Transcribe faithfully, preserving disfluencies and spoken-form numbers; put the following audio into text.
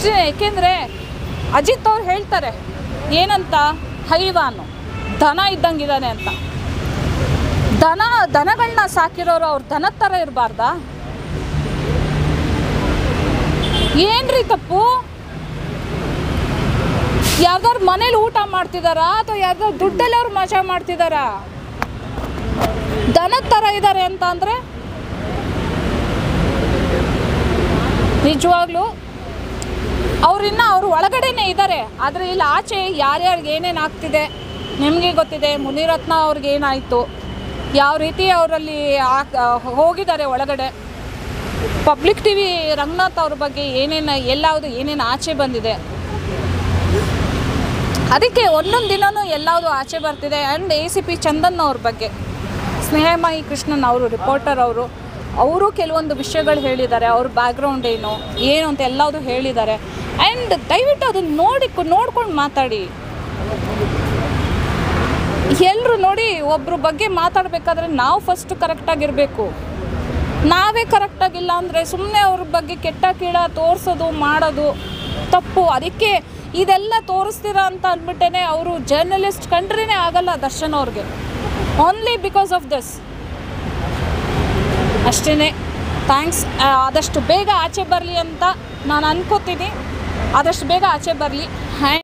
ಅಷ್ಟೇ. ಏಕೆಂದರೆ ಅಜಿತ್ ಅವ್ರು ಹೇಳ್ತಾರೆ ಏನಂತ, ಹೈವಾನು ದನ ಇದ್ದಂಗಿದ್ದಾನೆ ಅಂತ. ದನ ದನಗಳನ್ನ ಸಾಕಿರೋರು ಅವ್ರ ದನದ ಥರ ಇರಬಾರ್ದಾ? ಏನ್ರಿ ತಪ್ಪು? ಯಾರ್ದಾರು ಮನೇಲಿ ಊಟ ಮಾಡ್ತಿದಾರಾ ಅಥವಾ ಯಾರ್ದಾರು ದುಡ್ಡಲ್ಲಿ ಅವ್ರು ಮಜಾ ಮಾಡ್ತಿದಾರಾ? ದನದ ಥರ ಇದ್ದಾರೆ ಅಂತ ಅಂದರೆ ನಿಜವಾಗ್ಲೂ ಅವರಿನ್ನ ಅವ್ರ ಒಳಗಡೆನೇ ಇದ್ದಾರೆ. ಆದರೆ ಇಲ್ಲಿ ಆಚೆ ಯಾರ್ಯಾರಿಗೆ ಏನೇನು ಆಗ್ತಿದೆ ನಿಮಗೆ ಗೊತ್ತಿದೆ. ಮುನಿರತ್ನ ಅವ್ರಿಗೆ ಏನಾಯಿತು, ಯಾವ ರೀತಿ ಅವರಲ್ಲಿ ಹೋಗಿದ್ದಾರೆ ಒಳಗಡೆ. ಪಬ್ಲಿಕ್ ಟಿ ವಿ ರಂಗನಾಥ್ ಅವ್ರ ಬಗ್ಗೆ ಏನೇನು ಎಲ್ಲವುದು ಏನೇನು ಆಚೆ ಬಂದಿದೆ. ಅದಕ್ಕೆ ಒಂದೊಂದು ದಿನವೂ ಎಲ್ಲವುದು ಆಚೆ ಬರ್ತಿದೆ. And A C P Chandan ಅವ್ರ ಬಗ್ಗೆ ಸ್ನೇಹಮಯಿ ಕೃಷ್ಣನ್ ಅವರು ರಿಪೋರ್ಟರ್ ಅವರು ಅವರು ಕೆಲವೊಂದು ವಿಷಯಗಳು ಹೇಳಿದ್ದಾರೆ. ಅವ್ರ ಬ್ಯಾಕ್ಗ್ರೌಂಡ್ ಏನು ಏನು ಅಂತ ಎಲ್ಲವುದು ಹೇಳಿದ್ದಾರೆ. ಆ್ಯಂಡ್ ದಯವಿಟ್ಟು ಅದನ್ನು ನೋಡಿ ನೋಡ್ಕೊಂಡು ಮಾತಾಡಿ. ಎಲ್ಲರೂ ನೋಡಿ, ಒಬ್ಬರ ಬಗ್ಗೆ ಮಾತಾಡಬೇಕಾದ್ರೆ ನಾವು ಫಸ್ಟು ಕರೆಕ್ಟಾಗಿರಬೇಕು. ನಾವೇ ಕರೆಕ್ಟಾಗಿಲ್ಲ ಅಂದರೆ ಸುಮ್ಮನೆ ಅವ್ರ ಬಗ್ಗೆ ಕೆಟ್ಟ ಕೀಳ ತೋರಿಸೋದು ಮಾಡೋದು ತಪ್ಪು. ಅದಕ್ಕೆ ಇದೆಲ್ಲ ತೋರಿಸ್ತೀರಾ ಅಂತ ಅಂದ್ಬಿಟ್ಟೇ ಅವರು ಜರ್ನಲಿಸ್ಟ್ ಕಂಡ್ರೇ ಆಗಲ್ಲ ದರ್ಶನ್ ಅವ್ರಿಗೆ, ಓನ್ಲಿ ಬಿಕಾಸ್ ಆಫ್ ದಿಸ್ ಅಷ್ಟೇ. ಥ್ಯಾಂಕ್ಸ್. ಆದಷ್ಟು ಬೇಗ ಆಚೆ ಬರಲಿ ಅಂತ ನಾನು ಅನ್ಕೋತೀನಿ. ಆದಷ್ಟು ಬೇಗ ಆಚೆ ಬರಲಿ.